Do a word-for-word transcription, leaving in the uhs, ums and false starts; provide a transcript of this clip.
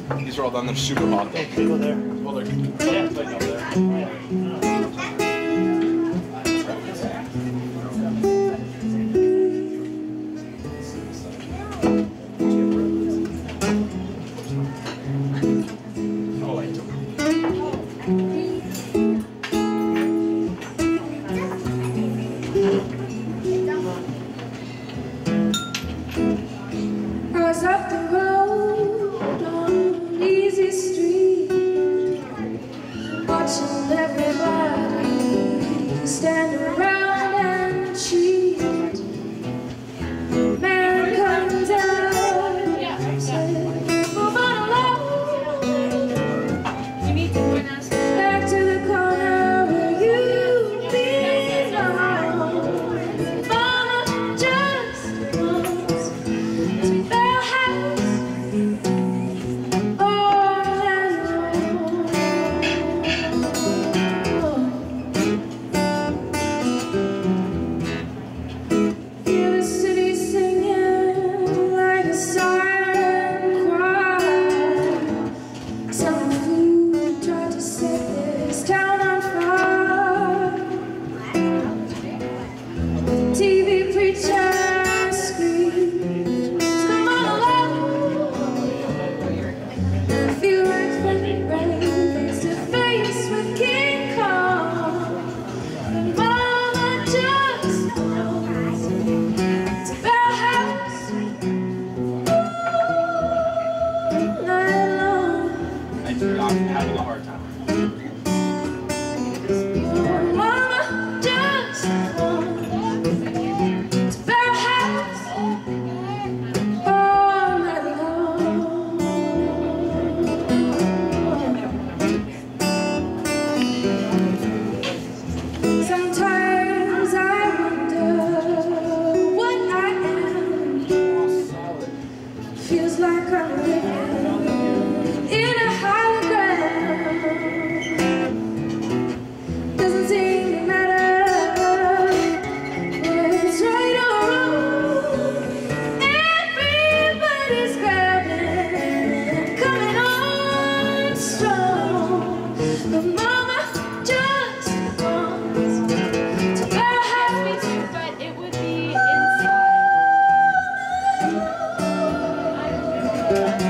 These are all done. They're super hot though. They go there. Well, they're Yeah, like up there. Yeah. oh, I don't. I was up the road on an easy street, watching everybody stand around and cheat. Man comes out, said, move on along. You need to join us back to the corner where you belong. Mama just wants to Barrelhouse all alone. Feel the city singing like a siren choir. Some fool tried to set this town on fire. T V preacher screams, come on along. I feel like running face to face with King Kong. And Mama just wants to Barrelhouse all night long. I do not having a hard time. Mama just wants to Barrelhouse all night long. Sometimes I wonder what I am. Feels like I'm living in a hologram. Doesn't seem to matter what's right or wrong. Everybody's grabbing, coming on strong. But Mama just wants to Barrelhouse me too, but it would be inside.